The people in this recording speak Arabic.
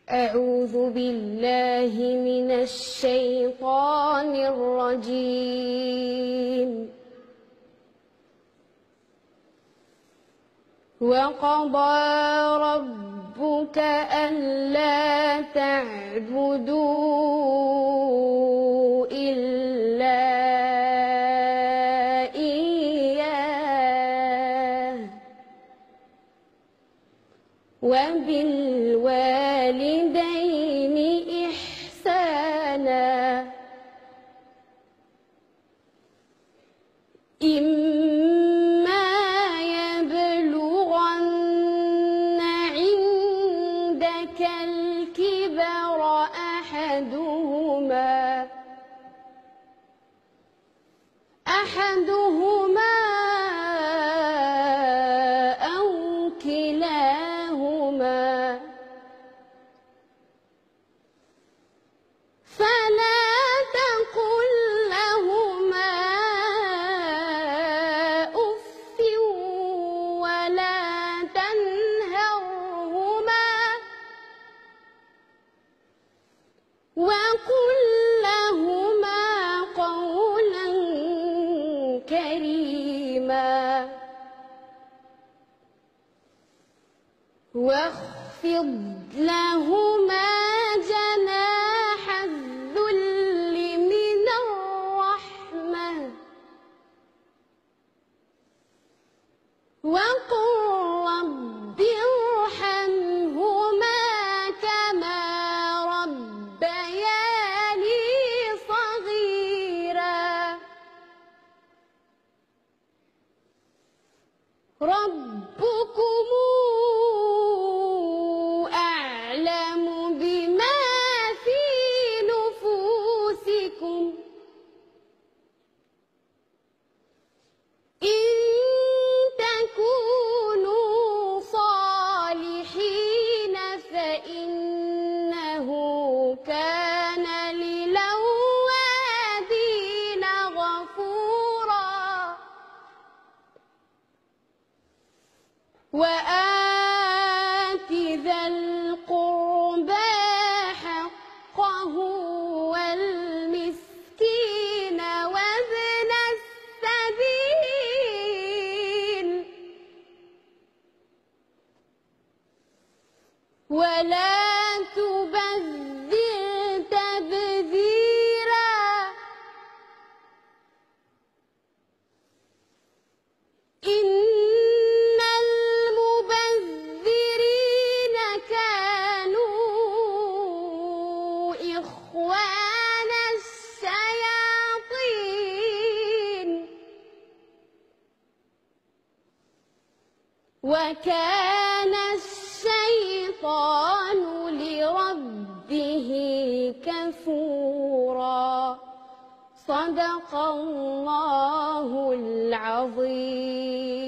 أعوذ بالله من الشيطان الرجيم. وقضى ربك ألا تعبدوا إلا إياه وبالوالدين إحسانا إما يبلغن عندك الكبر أحدهما أو كلاهما فلا تقل لهما أف ولا تنهرهما وقل لهما قولا كريما واخفض لهما جناح الذل من الرحمة وقل رب ارحمهما كما ربياني صغيرا ربكم أعلم بما في نفوسكم إن تكونوا صالحين فإنه كان للأوابين غفورا وآت ذا القربى حقه والمسكين وابن السبيل ولا تبذر تبذيرا إن المبذرين كانوا إخوان الشياطين وكان الشيطان لربه كفورا صدق الله العظيم.